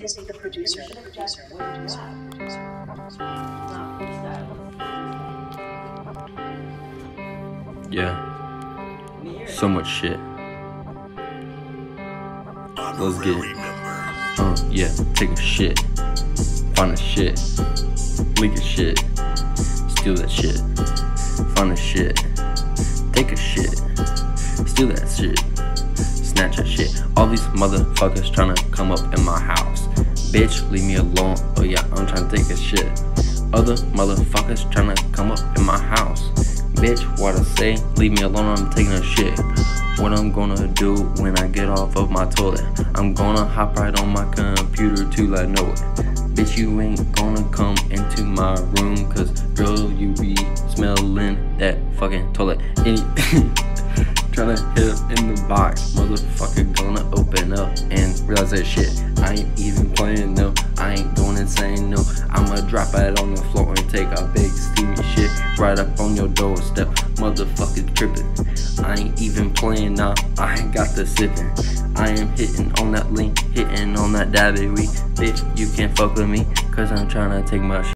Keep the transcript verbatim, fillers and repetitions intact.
Is he the producer? The producer. The producer. Yeah. So much shit. Let's get it. Uh, yeah, take a shit. Find a shit. Leak a shit. Steal that shit. Find a shit. Take a shit. Steal that shit. Snatch a shit. All these motherfuckers tryna come up in my house. Bitch, leave me alone. Oh yeah, I'm tryna take a shit. Other motherfuckers tryna come up in my house. Bitch, what I say? Leave me alone, I'm taking a shit. What I'm gonna do when I get off of my toilet? I'm gonna hop right on my computer till I know it. Bitch, you ain't gonna come into my room, cause girl, you be smelling that fucking toilet. Tryna hit up in the box, motherfucker gonna open up and realize that shit. I ain't even playing, no, I ain't going insane, no. I'ma drop it on the floor and take a big steamy shit right up on your doorstep, motherfucker tripping. I ain't even playing now, I ain't got the sipping. I am hitting on that link, hitting on that dabby weed. Bitch, you can't fuck with me, cause I'm tryna take my shit.